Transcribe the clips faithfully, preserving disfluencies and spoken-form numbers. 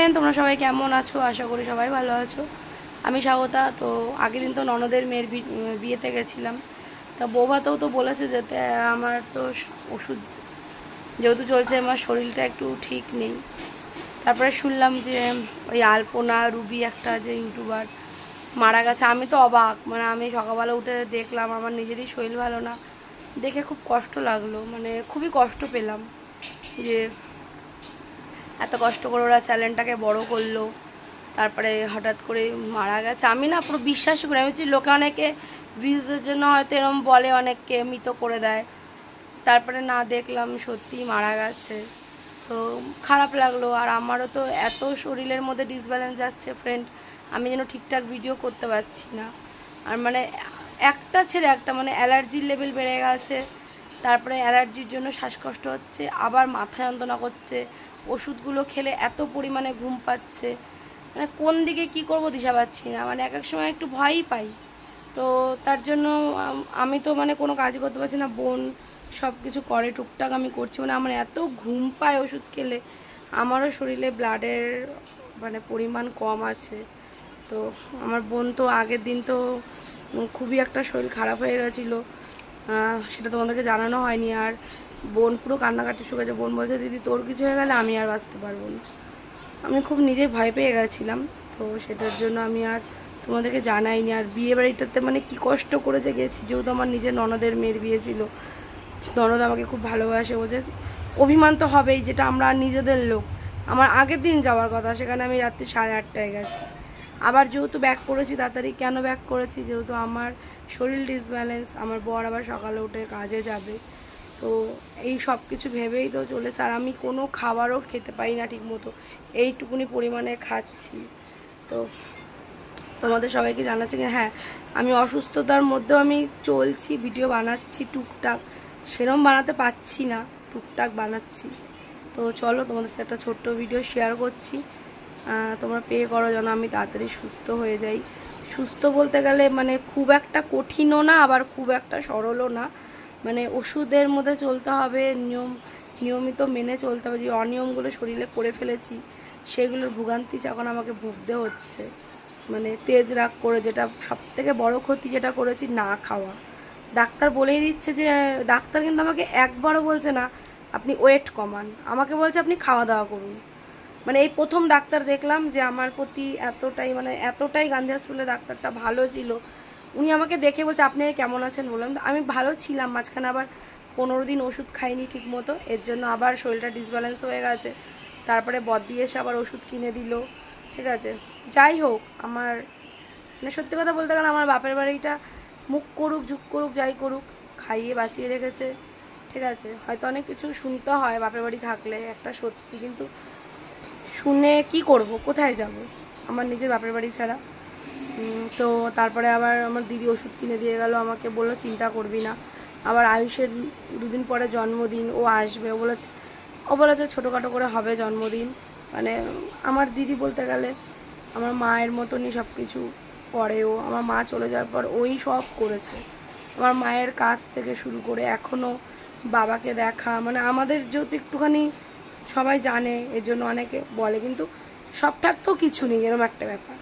Friend, তোমরা সবাই কেমন আছো? আশা করি সবাই ভালো আছো। আমি স্বাগতা। তো আগের দিন তো ননদের মেয়ের বিয়েতে গেছিলাম, তা বৌভাতেও তো বলেছে যেতে। আমার তো ওষুধ যেহেতু চলছে, আমার শরীরটা একটু ঠিক নেই। তারপরে শুনলাম যে ওই আলপনা রুবি একটা যে ইউটিউবার মারা গেছে। আমি তো অবাক, মানে আমি সকালবেলা উঠে দেখলাম, আমার নিজেরই শরীর ভালো না, দেখে খুব কষ্ট লাগলো, মানে খুবই কষ্ট পেলাম যে এত কষ্ট করে ওরা চ্যানেলটাকে বড় করলো, তারপরে হঠাৎ করে মারা গেছে। আমি না পুরো বিশ্বাসই করি। আমি হচ্ছে লোকে অনেকে ভিউজের জন্য হয়তো এরকম বলে, অনেককে মৃত করে দেয়, তারপরে না দেখলাম সত্যিই মারা গেছে। তো খারাপ লাগলো। আর আমারও তো এত শরীরের মধ্যে ডিসব্যালেন্স যাচ্ছে ফ্রেন্ড, আমি যেন ঠিকঠাক ভিডিও করতে পারছি না। আর মানে একটা ছেড়ে একটা, মানে অ্যালার্জির লেভেল বেড়ে গেছে, তারপরে অ্যালার্জির জন্য শ্বাসকষ্ট হচ্ছে, আবার মাথা যন্ত্রণা করছে, ওষুধগুলো খেলে এত পরিমাণে ঘুম পাচ্ছে, মানে কোন দিকে কি করব দিশা পাচ্ছি না। মানে এক এক সময় একটু ভয়ই পাই। তো তার জন্য আমি তো মানে কোনো কাজ করতে পারছি না। বোন সব কিছু করে, টুকটাক আমি করছি। মানে আমার এত ঘুম পায় ওষুধ খেলে। আমারও শরীরে ব্লাডের মানে পরিমাণ কম আছে। তো আমার বোন তো আগের দিন তো খুবই একটা শরীর খারাপ হয়ে গেছিলো, সেটা তোমাদেরকে জানানো হয়নি। আর বোন পুরো কান্নাকাটি শুরু গেছে। বোন বলছে, দিদি তোর কিছু হয়ে গেলে আমি আর বাঁচতে পারবো না। আমি খুব নিজে ভয় পেয়ে গেছিলাম। তো সেটার জন্য আমি আর তোমাদেরকে জানাইনি। আর বিয়ে বাড়িটাতে মানে কী কষ্ট করেছে গেছি, যেহেতু আমার নিজের ননদের মেয়ের বিয়ে ছিল। ননদ আমাকে খুব ভালোবাসে, বলছে অভিমান তো হবেই, যেটা আমরা নিজেদের লোক। আমার আগের দিন যাওয়ার কথা, সেখানে আমি রাত্রি সাড়ে আটটায় গেছি। আবার যেহেতু ব্যাক করেছি তাড়াতাড়ি, কেন ব্যাক করেছি, যেহেতু আমার শরীর ডিসব্যালেন্স, আমার বর আবার সকালে উঠে কাজে যাবে। তো এই সব কিছু ভেবেই তো চলেছে। আর আমি কোনো খাবারও খেতে পারি না ঠিক মতো, এইটুকুনি পরিমাণে খাচ্ছি। তো তোমাদের সবাইকে জানাচ্ছি যে হ্যাঁ, আমি অসুস্থতার মধ্যেও আমি চলছি, ভিডিও বানাচ্ছি টুকটাক, সেরম বানাতে পারছি না, টুকটাক বানাচ্ছি। তো চলো তোমাদের সাথে একটা ছোট্ট ভিডিও শেয়ার করছি, তোমরা পে করো যেন আমি তাড়াতাড়ি সুস্থ হয়ে যাই। সুস্থ বলতে গেলে মানে খুব একটা কঠিনও না, আবার খুব একটা সরলও না। মানে ওষুধের মধ্যে চলতে হবে, নিয়ম নিয়মিত মেনে চলতে হবে। যে অনিয়মগুলো শরীরে করে ফেলেছি, সেগুলোর ভোগান্তি এখন আমাকে ভুগতে হচ্ছে। মানে তেজ রাগ করে, যেটা সব থেকে বড় ক্ষতি যেটা করেছি, না খাওয়া। ডাক্তার বলেই দিচ্ছে যে, ডাক্তার কিন্তু আমাকে একবারও বলছে না আপনি ওয়েট কমান, আমাকে বলছে আপনি খাওয়া দাওয়া করুন। মানে এই প্রথম ডাক্তার দেখলাম যে আমার প্রতি এতটাই মানে এতটাই গান্ধী হসপিটালে ডাক্তারটা ভালো ছিল। উনি আমাকে দেখে বলছে আপনি কেমন আছেন, বললাম আমি ভালো ছিলাম। মাঝখানে আবার পনেরো দিন ওষুধ খাইনি ঠিক মতো, এর জন্য আবার শরীরটা ডিসব্যালেন্স হয়ে গেছে। তারপরে বদ্দি এসে আবার ওষুধ কিনে দিল, ঠিক আছে। যাই হোক, আমার মানে সত্যি কথা বলতে গেলে আমার বাপের বাড়িটা মুখ করুক ঝুঁক করুক যাই করুক, খাইয়ে বাঁচিয়ে রেখেছে, ঠিক আছে। হয়তো অনেক কিছু শুনতে হয় বাপের বাড়ি থাকলে, একটা সত্যি, কিন্তু শুনে কি করব, কোথায় যাব আমার নিজের বাপের বাড়ি ছাড়া। তো তারপরে আবার আমার দিদি ওষুধ কিনে দিয়ে গেল, আমাকে বললো চিন্তা করবি না। আবার আয়ুষের দুদিন পরে জন্মদিন, ও আসবে। ও বলেছে ও বলেছে ছোটোখাটো করে হবে জন্মদিন। মানে আমার দিদি বলতে গেলে আমার মায়ের মতনই সব কিছু করে। ও আমার মা চলে যাওয়ার পর ওই সব করেছে, আমার মায়ের কাজ থেকে শুরু করে এখনও বাবাকে দেখা। মানে আমাদের যেহেতু একটুখানি সবাই জানে, এর জন্য অনেকে বলে, কিন্তু সব থাকতেও কিছু নেই, এরকম একটা ব্যাপার।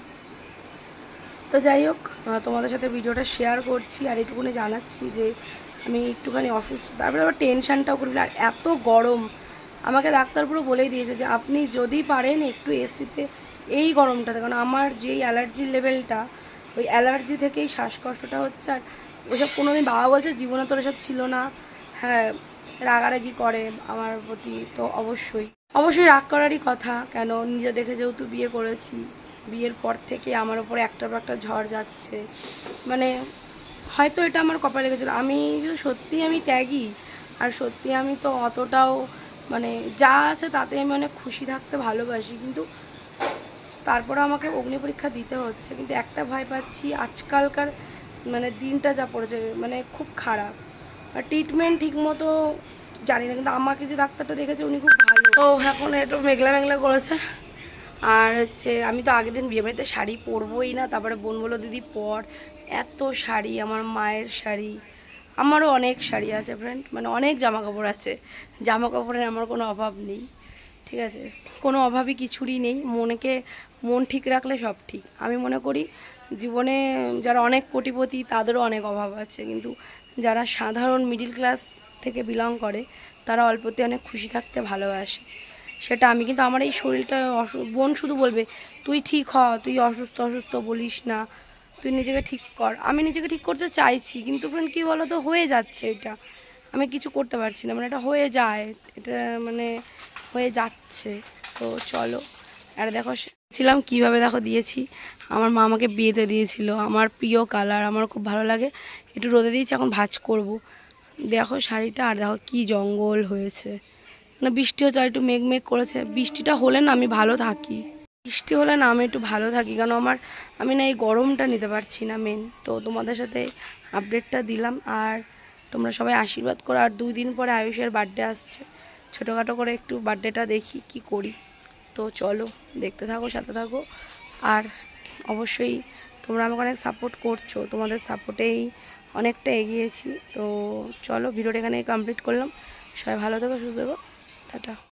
তো যাই হোক, তোমাদের সাথে ভিডিওটা শেয়ার করছি আর এইটুকুনি জানাচ্ছি যে আমি একটুখানি অসুস্থ। তারপরে আবার টেনশানটাও করি। আর এত গরম, আমাকে ডাক্তার পুরো বলেই দিয়েছে যে আপনি যদি পারেন একটু এসিতে এই গরমটাতে, কারণ আমার যেই অ্যালার্জির লেভেলটা, ওই অ্যালার্জি থেকেই শ্বাসকষ্টটা হচ্ছে। আর ওইসব কোনো দিন বাবা বলছে জীবনে তোর এসব ছিল না। হ্যাঁ, রাগারাগি করে আমার প্রতি, তো অবশ্যই অবশ্যই রাগ করারই কথা। কেন, নিজে দেখে যেহেতু বিয়ে করেছি, বিয়ের পর থেকে আমার ওপরে একটার পর একটা ঝড় যাচ্ছে। মানে হয়তো এটা আমার কপালে গেছিলো। আমি সত্যি আমি ত্যাগী, আর সত্যি আমি তো অতটাও মানে যা আছে তাতে আমি অনেক খুশি থাকতে ভালোবাসি, কিন্তু তারপরে আমাকে অগ্নি পরীক্ষা দিতে হচ্ছে। কিন্তু একটা ভয় পাচ্ছি, আজকালকার মানে দিনটা যা পড়েছে মানে খুব খারাপ। আর ট্রিটমেন্ট ঠিক মতো জানি না, কিন্তু আমাকে যে ডাক্তারটা দেখেছে উনি খুব ভালো। তো এখন একটু মেঘলা মেঘলা করেছে। আর হচ্ছে আমি তো আগের দিন বিয়েবাড়িতে শাড়ি পরবোই না, তারপরে বোন বললো দিদি পর। এত শাড়ি, আমার মায়ের শাড়ি, আমারও অনেক শাড়ি আছে ফ্রেন্ড, মানে অনেক জামা কাপড় আছে, জামা কাপড়ের আমার কোনো অভাব নেই। ঠিক আছে, কোনো অভাবই কিছুরই নেই, মনেকে মন ঠিক রাখলে সব ঠিক। আমি মনে করি জীবনে যারা অনেক কোটিপতি তাদেরও অনেক অভাব আছে, কিন্তু যারা সাধারণ মিডিল ক্লাস থেকে বিলং করে তারা অল্পতে অনেক খুশি থাকতে ভালোবাসে। সেটা আমি, কিন্তু আমার এই শরীরটা বোন শুধু বলবে তুই ঠিক হ, তুই অসুস্থ অসুস্থ বলিস না, তুই নিজেকে ঠিক কর। আমি নিজেকে ঠিক করতে চাইছি, কিন্তু ফ্রেন্ড কী বলো তো, হয়ে যাচ্ছে এটা, আমি কিছু করতে পারছি না, মানে এটা হয়ে যায়, এটা মানে হয়ে যাচ্ছে। তো চলো, আর দেখো ছিলাম কীভাবে দেখো দিয়েছি, আমার মা আমাকে বিয়েতে দিয়েছিল, আমার প্রিয় কালার, আমার খুব ভালো লাগে, একটু রোদে দিয়েছি, এখন ভাঁজ করব। দেখো শাড়িটা, আর দেখো কি জঙ্গল হয়েছে, না বৃষ্টি হচ্ছে, আর একটু মেঘ মেঘ করেছে, বৃষ্টিটা হলে না আমি ভালো থাকি, বৃষ্টি হলে না আমি একটু ভালো থাকি, কারণ আমার আমি না এই গরমটা নিতে পারছি না মেন। তো তোমাদের সাথে আপডেটটা দিলাম, আর তোমরা সবাই আশীর্বাদ করো। আর দুই দিন পরে আয়ুষের বার্থডে আসছে, ছোটোখাটো করে একটু বার্থডেটা দেখি কি করি। তো চলো, দেখতে থাকো, সাথে থাকো, আর অবশ্যই তোমরা আমাকে অনেক সাপোর্ট করছো, তোমাদের সাপোর্টেই অনেকটা এগিয়েছি। তো চলো, ভিডিওটা এখানে কমপ্লিট করলাম, সবাই ভালো থেকো, সুস্থ থেকো, টাটা।